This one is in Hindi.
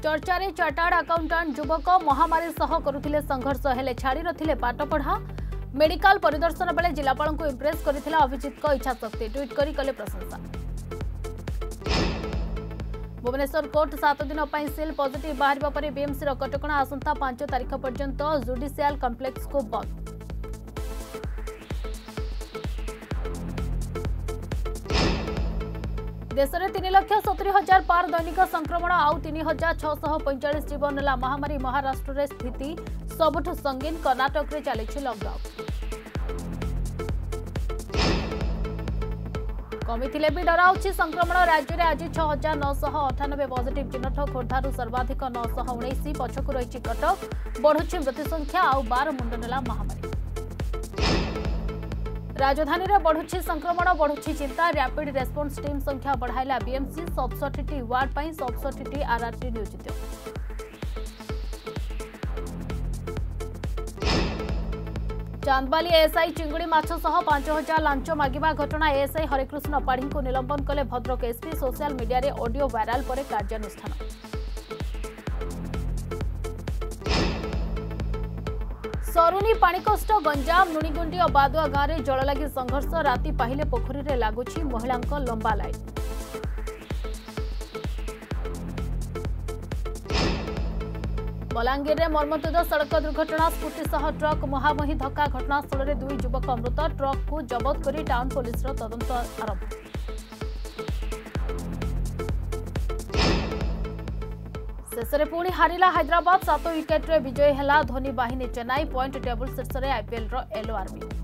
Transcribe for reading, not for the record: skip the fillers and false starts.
चर्चा रे चार्टार्ड अकाउंटेंट युवक महामारी सह करुथिले संघर्ष हेले छाड़ी नथिले पाठ पढ़ा। मेडिकल परिदर्शन बेले जिलापाल को इम्प्रेस करथिला अभिजीत को इच्छा शक्ति ट्वीट करी कले प्रशंसा। भुवनेश्वर कोर्ट 7 दिन पर सेल पॉजिटिव बाहर पर बीएमसी कटकणा आसंता 5 तारीख पर्यंत जुडिशियल कॉम्प्लेक्स को बंद। देश में 3,70,000 पार दैनिक संक्रमण आउ 3,645 जीवन नेला महामारी। महाराष्ट्र रे स्थिति सबुठ संगीन। कर्नाटक रे चली लॉकडाउन। कमिथिले भी डराउछि संक्रमण। राज्य में आज 6,998 पॉजिटिव चिन्हट। खोर्धारू सर्वाधिक 919 पछकु रही कटक। बढ़ुछि मृत्यु संख्या आउ 12 मुंड नेला महामारी। राजधानी में बढ़ुछि संक्रमण बढ़ुछि चिंता। रैपिड रेस्पॉन्स टीम संख्या बढ़ाइला बीएमसी। 67टी वार्ड पर 67टी आरआरटी नियोजित। चांदबाली एएसआई चिंगुड़ी माछ सह 5,000 लांच मागिबा घटना। एएसआई हरिकृष्ण पाढ़ी को निलंबन कले भद्रक एसपी। सोशल मीडिया रे ऑडियो वायरल पर कार्यानुष्ठान। सरुनी पाणीकष्ट गंजाम नुणीगुंडी और बादुआ गाँव में जल लगी संघर्ष। राति पाहिले पोखरी रे लागुछि महिलांक लंबा लाइन। बलांगीर में मर्मन्तुद सड़क दुर्घटना। स्कूटी सह ट्रक मुहांमुही धक्का। घटनास्थल में 2 युवक मृत। ट्रक को जबत करी टाउन पुलिस तदंत आरंभ। शेष में पुणी हारिला हैदराबाद। 7 विकेट रे विजयी हैला धोनी बाहिनी। चेन्नई पॉइंट टेबल शीर्ष में आईपीएल येलो आर्मी।